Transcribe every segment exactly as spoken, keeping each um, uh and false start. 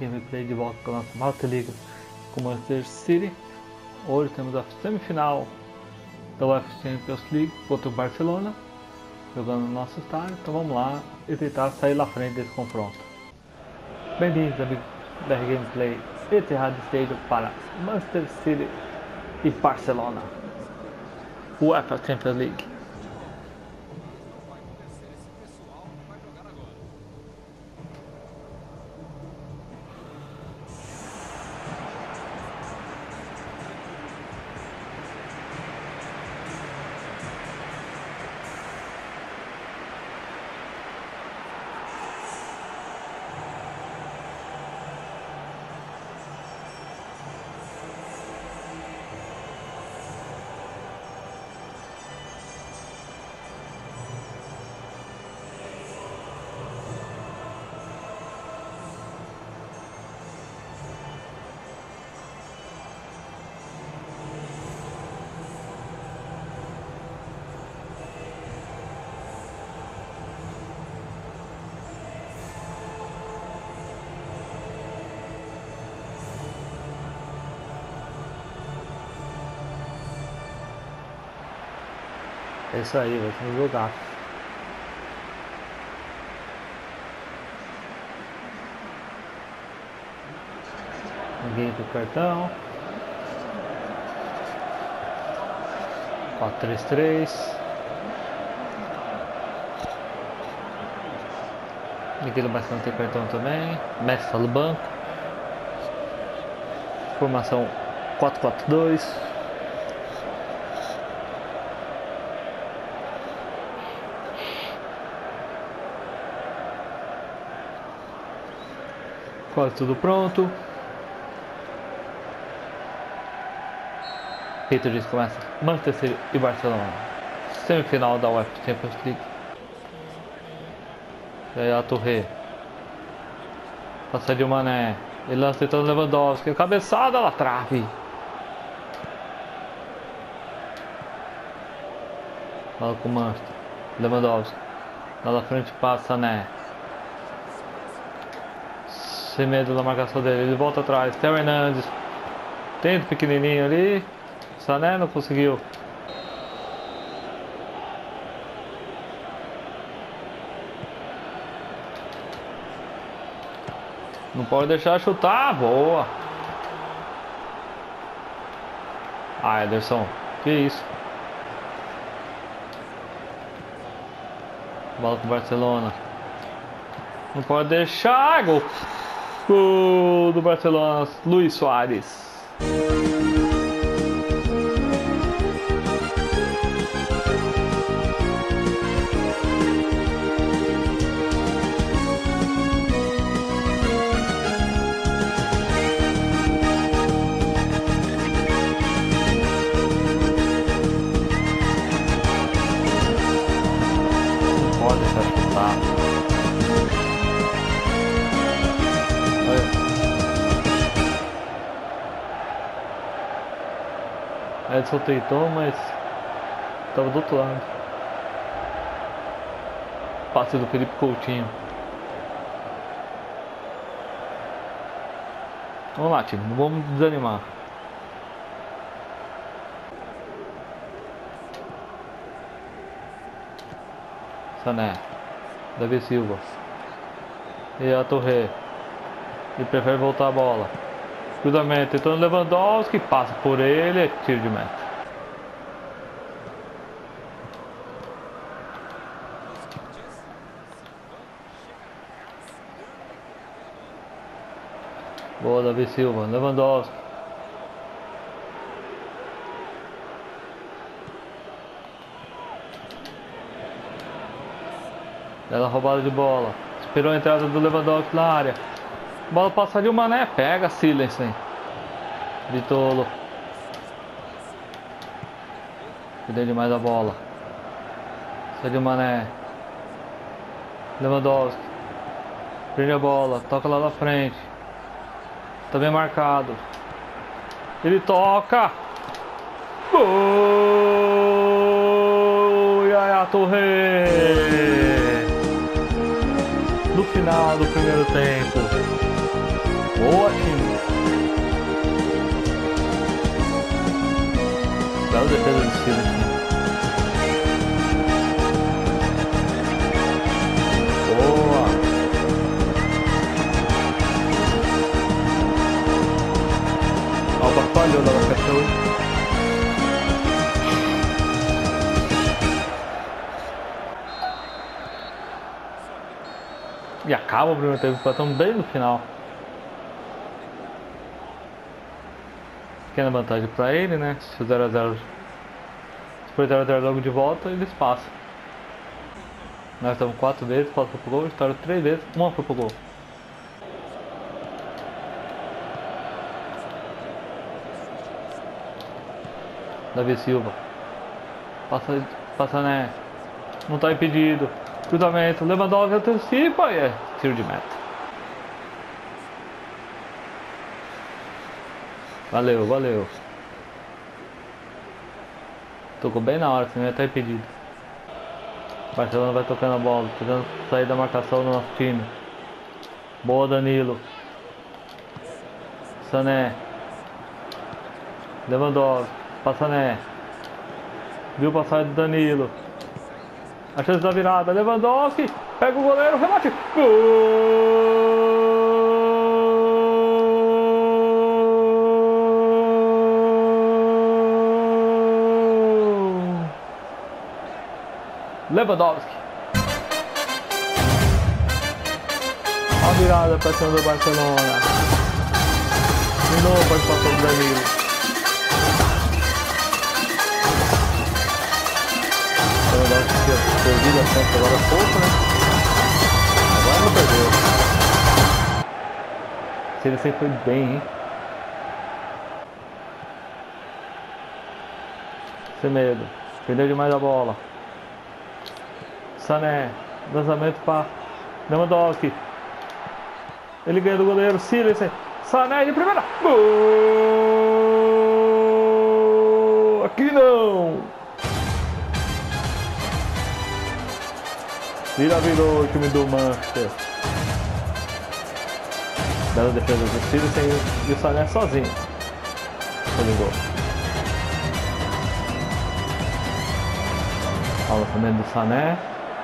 Time Play de volta com a nossa Malta Liga com o Manchester City. Hoje temos a semifinal da UEFA Champions League contra o Barcelona, jogando no nosso estádio. Então vamos lá e tentar sair lá frente desse confronto. Bem-vindos, amigos da Gameplay Etihad Stadium para Manchester City e Barcelona, UEFA Champions League. É isso aí, vai ser um jogaço. Ninguém do cartão. quatro três três. Ninguém do Barcelona tem cartão também. Messi tá no banco. Formação quatro quatro dois. Quase tudo pronto. Feito disso, começa Manchester City e Barcelona, semifinal da UEFA Champions League. E aí a Torre passa de Mané, ele lança tentando Lewandowski, cabeçada na trave. Fala com o Manchester, Lewandowski lá na frente passa, né? Sem medo da marcação dele, ele volta atrás. Theo Hernandes tenta pequenininho ali. Sané não conseguiu. Não pode deixar chutar. Boa. Ah, Ederson, que isso. Bola pro Barcelona. Não pode deixar. Gol. Gol do Barcelona, Luis Suárez. Não pode deixar chutar. Edson tentou, mas estava do outro lado. Passe do Felipe Coutinho. Vamos lá, time, não vamos desanimar. Sané, Davi Silva. E a Torre. Ele prefere voltar a bola. Cruzamento, tentando Lewandowski, passa por ele, é tiro de meta. Boa, Davi Silva, Lewandowski. Bela roubada de bola. Esperou a entrada do Lewandowski na área. Bola passa de uma, né? Pega Silence, hein? Vitolo. Cuidei demais da bola. Sadio Mané. Lewandowski. Prende a bola. Toca lá na frente. Também marcado. Ele toca. Gol! Yaya Touré! No final do primeiro tempo. Boa, time. Bela defesa do Ciro aqui. Boa. Alba falhou da marcação. E acaba o primeiro tempo, estamos bem no final. Pequena vantagem para ele, né? Se for zero a zero, se for zero a zero logo de volta, eles passam. Nós estamos quatro vezes, quatro foi pro gol, estouraram três vezes, uma foi pro gol. Davi Silva. Passa, passa, né? Não está impedido. Cruzamento, Lewandowski antecipa e é tiro de meta. Valeu, valeu. Tocou bem na hora, senão ia estar impedido. Barcelona vai tocando a bola, tentando sair da marcação do nosso time. Boa, Danilo. Sané. Lewandowski. Passa, né? Viu a passagem do Danilo. A chance da virada, Lewandowski, pega o goleiro, remate, gol! Lewandowski. A virada para cima do Barcelona. De novo a participação do Danilo. Perdido a chance agora há pouco, né? Agora não perdeu. Se ele sempre foi bem, hein? Sem medo. Perdeu demais a bola. Sané. Lançamento para Lewandowski. Ele ganha do goleiro. Silas. Sané de primeira. Gol! Aqui não! Vira, virou o time do Manchester. Bela defesa do Ciro e o Sané sozinho. Foi o gol. O lançamento do Sané.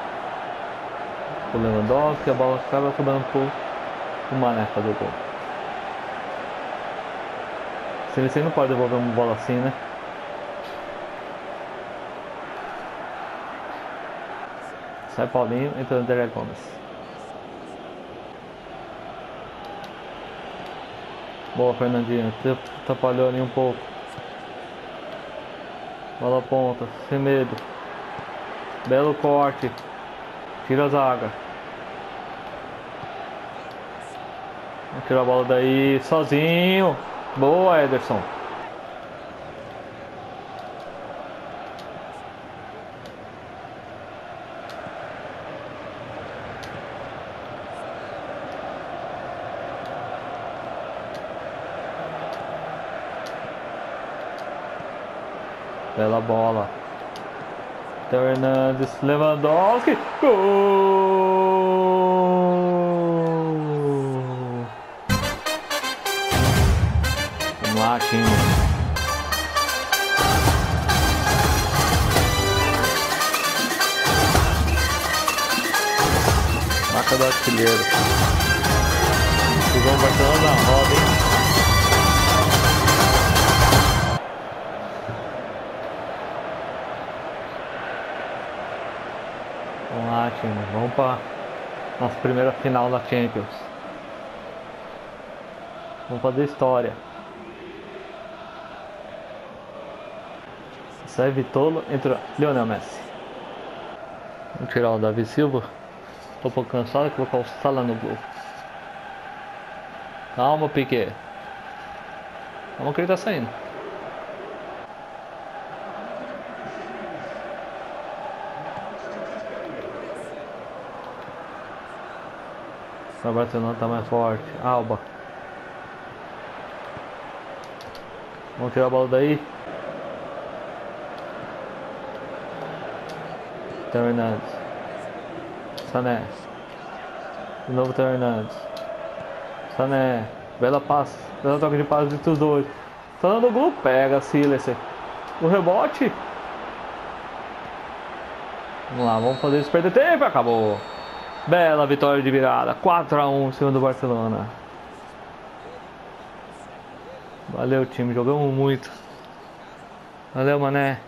O Lewandowski, a bola acaba sobrando pro o Mané fazer o gol. Ele não pode devolver uma bola assim, né? Sai Paulinho, entra o André Gomes. Boa, Fernandinho. Atrapalhou ali um pouco. Bola ponta, sem medo. Belo corte. Tira a zaga. Vamos tirar a bola daí sozinho. Boa, Ederson. Bela bola. Theo Hernandes, Lewandowski. Gol! Vamos lá, time. Marca do artilheiro. O João Barcelona na roda, hein? Vamos lá, time. Vamos para nossa primeira final da Champions. Vamos fazer história. Sai Vitolo, entra Lionel Messi. Vamos tirar o Davi Silva. Tô um pouco cansado, vou colocar o Salah no gol. Calma, Piquet. Vamos que ele tá saindo. O Barcelona tá mais forte. Alba. Vamos tirar a bola daí. Theo Hernandes. Sané. De novo Theo Hernandes. Sané. Bela passe. Bela troca de passe entre os dois. Fernando Gol pega Silas. O rebote. Vamos lá, vamos fazer isso perder tempo. Acabou. Bela vitória de virada. quatro a um em cima do Barcelona. Valeu, time. Jogamos muito. Valeu, mané.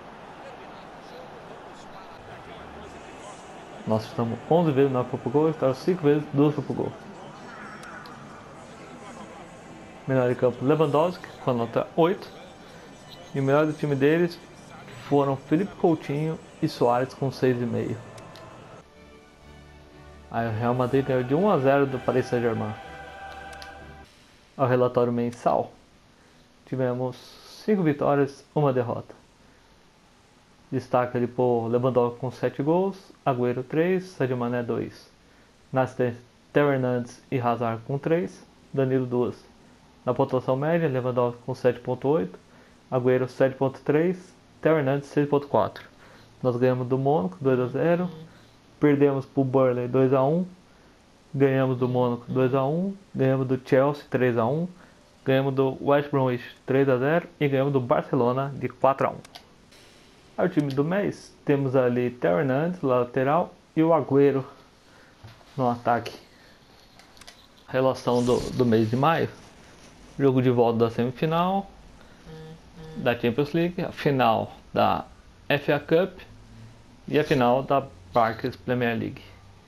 Nós estamos onze vezes, nove foi pro gol. Estamos cinco vezes, duas foi pro gol. Melhor em campo Lewandowski com a nota oito. E o melhor do time deles foram Felipe Coutinho e Soares com seis vírgula cinco. Aí o Real Madrid ganhou de um a zero do Paris Saint-Germain. Ao relatório mensal, tivemos cinco vitórias, uma derrota. Destaque ali por Lewandowski com sete gols, Agüero três, Sadio Mané dois. Na assistência, Theo Hernandes e Hazard com três, Danilo duas. Na pontuação média, Lewandowski com sete vírgula oito, Agüero sete vírgula três, Theo Hernandes seis vírgula quatro. Nós ganhamos do Mônaco dois a zero, perdemos para o Burnley dois a um, ganhamos do Mônaco dois a um, ganhamos do Chelsea três a um, ganhamos do West Bromwich três a zero e ganhamos do Barcelona de quatro a um. Aí o time do mês, temos ali Theo Hernandes, lateral, e o Agüero no ataque. Relação do, do mês de maio, jogo de volta da semifinal da Champions League, a final da F A Cup e a final da Barclays Premier League.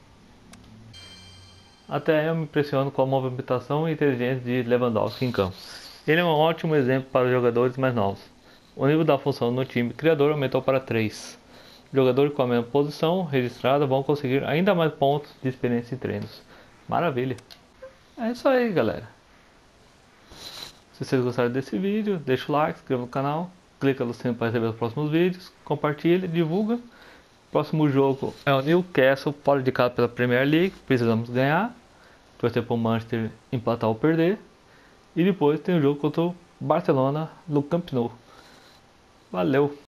Até eu me impressiono com a movimentação e inteligência de Lewandowski em campo. Ele é um ótimo exemplo para os jogadores mais novos. O nível da função no time criador aumentou para três. Jogadores com a mesma posição registrada vão conseguir ainda mais pontos de experiência em treinos. Maravilha! É isso aí, galera. Se vocês gostaram desse vídeo, deixa o like, se inscreva no canal, clica no sininho para receber os próximos vídeos, compartilha, divulga. Próximo jogo é o Newcastle, fora de casa pela Premier League, precisamos ganhar, torcer para o Manchester empatar ou perder. E depois tem o jogo contra o Barcelona no Camp Nou. Valeu!